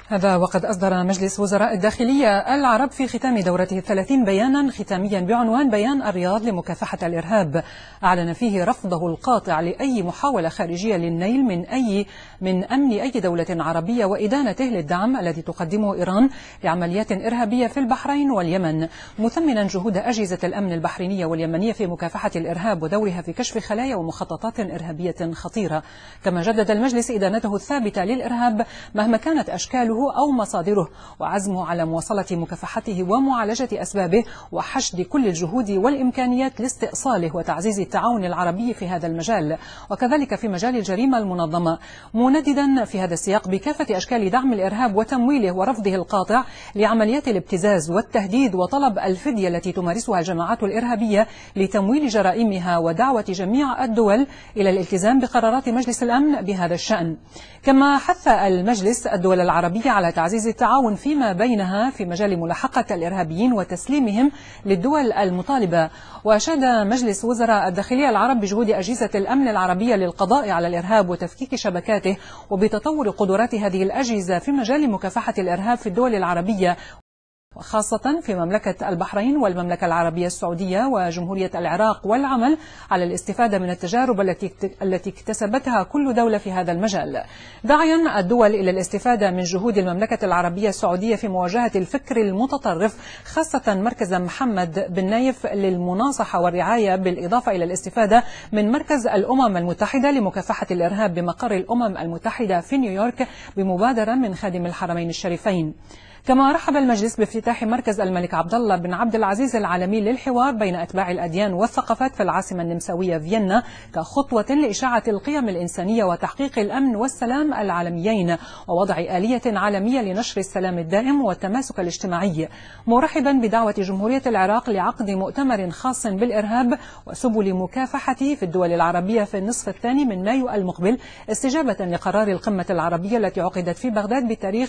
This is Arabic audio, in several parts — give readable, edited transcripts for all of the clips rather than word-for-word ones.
هذا وقد أصدر مجلس وزراء الداخلية العرب في ختام دورته 30 بيانا ختاميا بعنوان بيان الرياض لمكافحة الإرهاب، أعلن فيه رفضه القاطع لأي محاولة خارجية للنيل من أمن أي دولة عربية وإدانته للدعم الذي تقدمه إيران لعمليات إرهابية في البحرين واليمن، مثمنا جهود أجهزة الأمن البحرينية واليمنية في مكافحة الإرهاب ودورها في كشف خلايا ومخططات إرهابية خطيرة. كما جدد المجلس إدانته الثابتة للإرهاب مهما كانت أشكاله أو مصادره، وعزمه على مواصلة مكافحته ومعالجة أسبابه وحشد كل الجهود والإمكانيات لاستئصاله وتعزيز التعاون العربي في هذا المجال، وكذلك في مجال الجريمة المنظمة، منددا في هذا السياق بكافة أشكال دعم الإرهاب وتمويله ورفضه القاطع لعمليات الابتزاز والتهديد وطلب الفدية التي تمارسها الجماعات الإرهابية لتمويل جرائمها، ودعوة جميع الدول إلى الالتزام بقرارات مجلس الأمن بهذا الشأن. كما حث المجلس الدول العربية على تعزيز التعاون فيما بينها في مجال ملاحقة الإرهابيين وتسليمهم للدول المطالبة. وأشاد مجلس وزراء الداخلية العرب بجهود أجهزة الأمن العربية للقضاء على الإرهاب وتفكيك شبكاته، وبتطور قدرات هذه الأجهزة في مجال مكافحة الإرهاب في الدول العربية، وخاصة في مملكة البحرين والمملكة العربية السعودية وجمهورية العراق، والعمل على الاستفادة من التجارب التي اكتسبتها كل دولة في هذا المجال، داعيا الدول إلى الاستفادة من جهود المملكة العربية السعودية في مواجهة الفكر المتطرف، خاصة مركز محمد بن نايف للمناصحة والرعاية، بالإضافة إلى الاستفادة من مركز الأمم المتحدة لمكافحة الإرهاب بمقر الأمم المتحدة في نيويورك بمبادرة من خادم الحرمين الشريفين. كما رحب المجلس بافتتاح مركز الملك عبد الله بن عبد العزيز العالمي للحوار بين أتباع الأديان والثقافات في العاصمة النمساوية فيينا، كخطوة لإشاعة القيم الإنسانية وتحقيق الأمن والسلام العالميين، ووضع آلية عالمية لنشر السلام الدائم والتماسك الاجتماعي، مرحبا بدعوة جمهورية العراق لعقد مؤتمر خاص بالإرهاب وسبل مكافحته في الدول العربية في النصف الثاني من مايو المقبل، استجابة لقرار القمة العربية التي عقدت في بغداد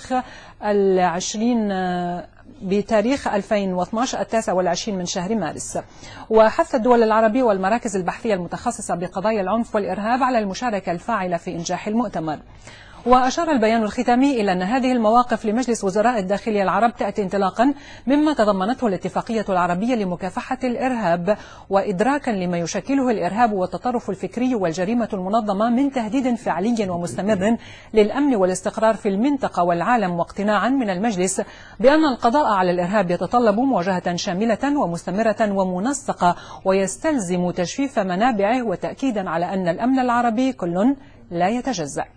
بتاريخ 2012 29 من شهر مارس. وحث الدول العربية والمراكز البحثية المتخصصة بقضايا العنف والإرهاب على المشاركة الفاعلة في إنجاح المؤتمر. وأشار البيان الختامي إلى أن هذه المواقف لمجلس وزراء الداخلية العرب تأتي انطلاقا مما تضمنته الاتفاقية العربية لمكافحة الإرهاب، وإدراكا لما يشكله الإرهاب والتطرف الفكري والجريمة المنظمة من تهديد فعلي ومستمر للأمن والاستقرار في المنطقة والعالم، واقتناعا من المجلس بأن القضاء على الإرهاب يتطلب مواجهة شاملة ومستمرة ومنسقة، ويستلزم تجفيف منابعه، وتأكيدا على أن الأمن العربي كل لا يتجزأ.